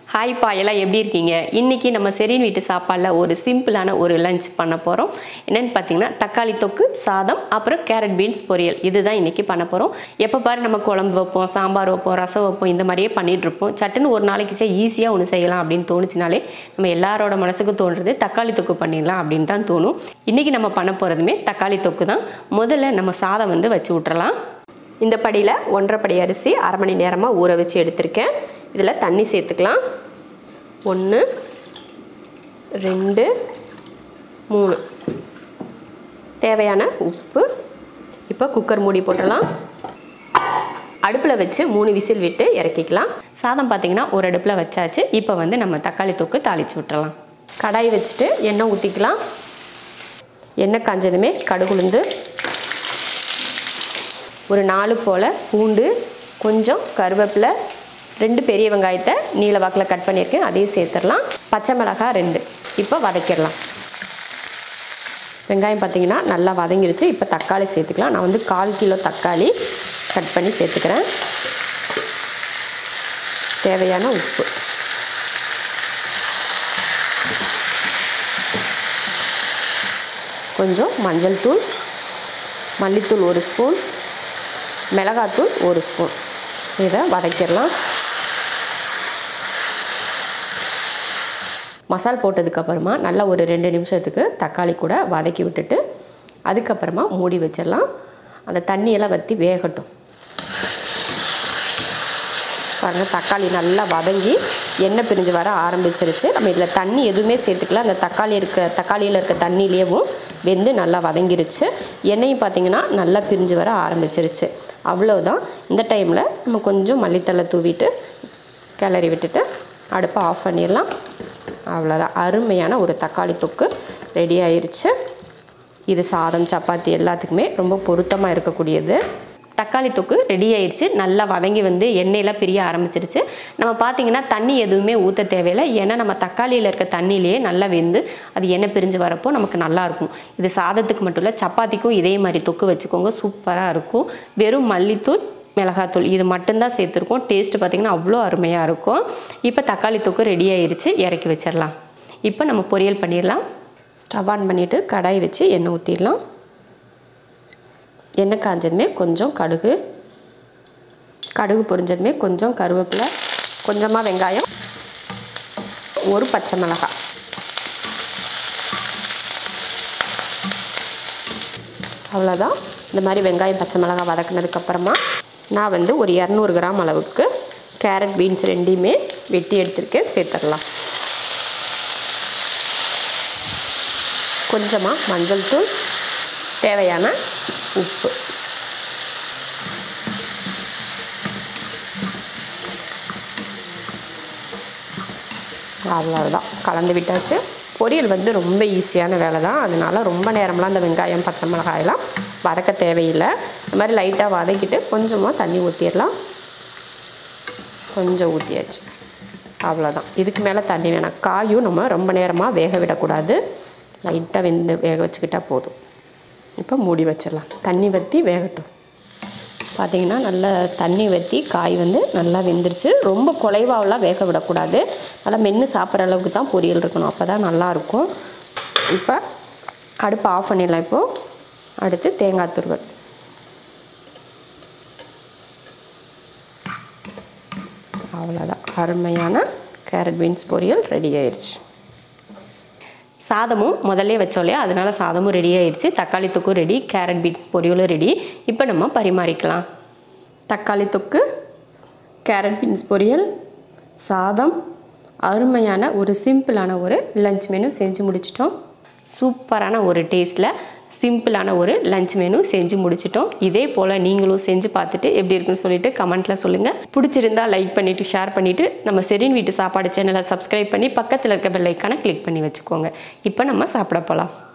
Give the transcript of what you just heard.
Hi பா எல்லாம் எப்படி இருக்கீங்க? இன்னைக்கு நம்ம செரின் வீட்டு சாப்பாடுல ஒரு சிம்பிளான ஒரு லஞ்ச் பண்ண போறோம். என்னன்னு பார்த்தீங்கன்னா தக்காளி தொக்கு, சாதம், அப்புறம் கேரட் பீன்ஸ் பொரியல். இதுதான் இன்னைக்கு பண்ண போறோம். எப்ப பாரு நம்ம குழம்பு வைப்போம், சாம்பார் வைப்போம், ரசம் வைப்போம், இந்த மாதிரியே பண்ணிட்டு இருப்போம். சட்டுன்னு ஒரு நாளைக்கு ஈஸியா ஒன்று செய்யலாம் அப்படின்னு தோணுச்சுனாலே நம்ம எல்லாரோட மனசுக்கு தோன்றது தக்காளி தொக்கு பண்ணிடலாம் அப்படின்னு தான் தோணும். இன்னைக்கு நம்ம பண்ண போறதுமே தக்காளி தொக்கு தான். முதல்ல நம்ம சாதம் வச்சு விட்டுறலாம். இந்த படியில் 1.5 படி அரிசி அரை மணி நேரமாக ஊற வச்சு எடுத்திருக்கேன். இதில் தண்ணி சேர்த்துக்கலாம். 1 2 3 தேவையான உப்பு. இப்போ குக்கர் மூடி போட்டுடலாம். அடுப்பில் வச்சு 3 விசில் விட்டு இறக்கிக்கலாம். சாதம் பார்த்திங்கன்னா ஒரு அடுப்பில் வச்சாச்சு. இப்போ நம்ம தக்காளி தொக்கு தாளித்து விட்டுறலாம். கடாய் வச்சுட்டு எண்ணெய் ஊற்றிக்கலாம். எண்ணெய் காஞ்சதுமே கடுகு உளுந்து, ஒரு 4 போல் பூண்டு, கொஞ்சம் கருவேப்பிலை, 2 பெரிய வெங்காயத்தை நீல வாக்கில் கட் பண்ணியிருக்கேன், அதையும் சேர்த்துடலாம். பச்சை மிளகாய் 2. இப்போ வதக்கிடலாம். வெங்காயம் பார்த்திங்கன்னா நல்லா வதங்கிடுச்சு. இப்போ தக்காளி சேர்த்துக்கலாம். நான் 1/4 கிலோ தக்காளி கட் பண்ணி சேர்த்துக்கிறேன். தேவையான உப்பு, கொஞ்சம் மஞ்சள் தூள், மல்லித்தூள் 1 ஸ்பூன், மிளகாத்தூள் 1 ஸ்பூன். இதை வதக்கிடலாம். மசால் போட்டதுக்கப்புறமா நல்லா ஒரு 2 நிமிஷத்துக்கு தக்காளி கூட வதக்கி விட்டுட்டு அதுக்கப்புறமா மூடி வச்சிடலாம். அந்த தண்ணியெல்லாம் வற்றி வேகட்டும். பாருங்கள், தக்காளி நல்லா வதங்கி எண்ணெய் பிரிஞ்சு வர ஆரம்பிச்சிருச்சு. நம்ம இதில் தண்ணி எதுவுமே சேர்த்துக்கல. அந்த தக்காளியில் இருக்க தண்ணியிலேயும் வெந்து நல்லா வதங்கிருச்சு. எண்ணெயும் பார்த்திங்கன்னா நல்லா பிரிஞ்சு வர ஆரம்பிச்சிருச்சு. அவ்வளோதான். இந்த டைமில் நம்ம கொஞ்சம் மல்லித்தழை தூவிட்டு கிளறி விட்டுட்டு அடுப்பை ஆஃப் பண்ணிடலாம். அவ்வளோதான். அருமையான ஒரு தக்காளி தொக்கு ரெடி ஆயிடுச்சு. இது சாதம், சப்பாத்தி எல்லாத்துக்குமே ரொம்ப பொருத்தமாக இருக்கக்கூடியது. தக்காளி தொக்கு ரெடி ஆயிடுச்சு. நல்லா வதங்கி எண்ணெயெல்லாம் பிரிய ஆரம்பிச்சிருச்சு. நம்ம பார்த்திங்கன்னா தண்ணி எதுவுமே ஊற்ற தேவையில்லை. ஏன்னா நம்ம தக்காளியில் இருக்க தண்ணியிலேயே நல்லா வெந்து அது எண்ணெய் பிரிஞ்சு வரப்போ நமக்கு நல்லாயிருக்கும். இது சாதத்துக்கு மட்டும் இல்லை, சப்பாத்திக்கும் இதே மாதிரி தொக்கு வச்சுக்கோங்க, சூப்பராக இருக்கும். வெறும் மல்லித்தூள், மிளகாத்தூள் இது மட்டும்தான் சேர்த்துருக்கோம். டேஸ்ட்டு பார்த்திங்கன்னா அவ்வளோ அருமையாக இருக்கும். இப்போ தக்காளி தொக்கு ரெடி ஆயிடுச்சு. இறக்கி வச்சிடலாம். இப்போ நம்ம பொரியல் பண்ணிடலாம். ஸ்டவ் ஆன் பண்ணிவிட்டு கடாய் வச்சு எண்ணெய் ஊற்றிடலாம். எண்ணெய் காஞ்சதுமே கொஞ்சம் கடுகு பொரிஞ்சதுமே கொஞ்சம் கருவேப்பிலை, கொஞ்சமாக வெங்காயம், ஒரு பச்சை மிளகாய், அவ்வளோதான். இந்த மாதிரி வெங்காயம் பச்சை மிளகாய் வதக்கினதுக்கப்புறமா நான் ஒரு 200 கிராம் அளவுக்கு கேரட் பீன்ஸ் 2மே வெட்டி எடுத்துருக்கேன், சேர்த்துடலாம். கொஞ்சமாக மஞ்சள் தூள், தேவையான உப்பு. அவ்வளோதான், கலந்து விட்டாச்சு. பொரியல் ரொம்ப ஈஸியான வேலை தான். அதனால் ரொம்ப நேரம்லாம் அந்த வெங்காயம் பச்சை மிளகாயெல்லாம் வதக்க தேவையில்லை. இந்த மாதிரி லைட்டாக வதக்கிட்டு கொஞ்சமாக தண்ணி ஊற்றிடலாம். கொஞ்சம் ஊற்றியாச்சு. அவ்வளோதான். இதுக்கு மேலே தண்ணி வேணாம். காயும் நம்ம ரொம்ப நேரமாக வேக விடக்கூடாது. லைட்டாக வேக வச்சுக்கிட்டால் போதும். இப்போ மூடி வச்சிடலாம். தண்ணி வற்றி வேகட்டும். பார்த்திங்கன்னா நல்லா தண்ணி வற்றி காய் நல்லா வெந்துருச்சு. ரொம்ப குலைவாவெலாம் வேக விடக்கூடாது. நல்லா மென்று சாப்பிட்ற அளவுக்கு தான் பொரியல் இருக்கணும். அப்போ தான் நல்லாயிருக்கும். இப்போ அடுப்பை ஆஃப் பண்ணிடலாம். இப்போது அடுத்து தேங்காய் துருவல். அவ்வளோதான். அருமையான கேரட் பீன்ஸ் பொரியல் ரெடி ஆயிடுச்சு. சாதமும் முதல்ல வச்சோம் இல்லையா, அதனால் சாதமும் ரெடி ஆயிடுச்சு. தக்காளி தொக்கும் ரெடி, கேரட் பீன்ஸ் பொரியலும் ரெடி. இப்போ நம்ம பரிமாறிக்கலாம். தக்காளி தொக்கு, கேரட் பீன்ஸ் பொரியல், சாதம், அருமையான ஒரு சிம்பிளான ஒரு லஞ்ச் மெனு செஞ்சு முடிச்சிட்டோம். சூப்பரான ஒரு டேஸ்ட்டில் சிம்பிளான ஒரு லஞ்ச் மெனு செஞ்சு முடிச்சிட்டோம். இதே போல் நீங்களும் செஞ்சு பார்த்துட்டு எப்படி இருக்குன்னு சொல்லிட்டு கமெண்ட்டில் சொல்லுங்கள். பிடிச்சிருந்தா லைக் பண்ணிவிட்டு ஷேர் பண்ணிவிட்டு நம்ம செரின் வீட்டு சாப்பாடு சேனலை சப்ஸ்கிரைப் பண்ணி பக்கத்தில் இருக்க பெல் ஐக்கானை கிளிக் பண்ணி வச்சுக்கோங்க. இப்போ நம்ம சாப்பிட போகலாம்.